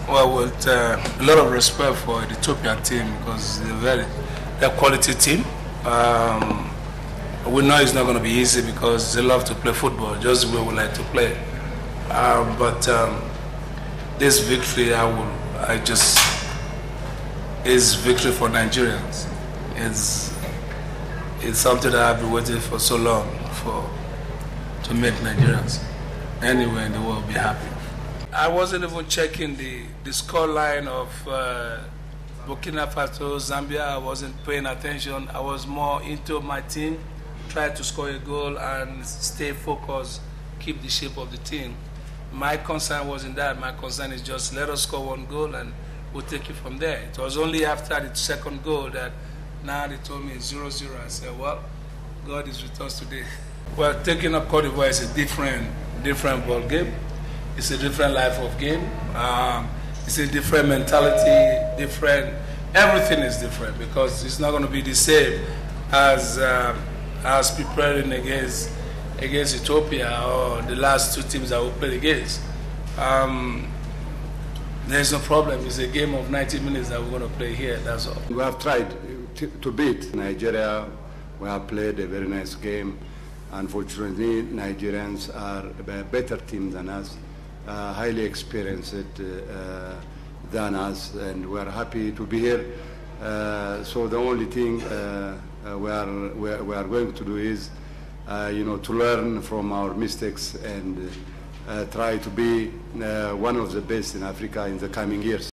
Well, with a lot of respect for the Ethiopian team because they're a quality team. We know it's not going to be easy because they love to play football, just the way we like to play. But this victory, is victory for Nigerians. It's something that I've been waiting for so long to make Nigerians anywhere in the world be happy. I wasn't even checking the score line of Burkina Faso, Zambia. I wasn't paying attention. I was more into my team, try to score a goal and stay focused, keep the shape of the team. My concern wasn't that. My concern is just let us score one goal and we'll take it from there. It was only after the second goal that now they told me it's 0-0. I said, well, God is with us today. Well, taking up Cote d'Ivoire is a different ball game. It's a different life of game. It's a different mentality, everything is different because it's not going to be the same as preparing against Ethiopia or the last two teams that we played against. There's no problem. It's a game of 90 minutes that we're going to play here, that's all. We have tried to beat Nigeria. We have played a very nice game. Unfortunately, Nigerians are a better team than us, highly experienced than us, and we are happy to be here. So the only thing we are going to do is, to learn from our mistakes and try to be one of the best in Africa in the coming years.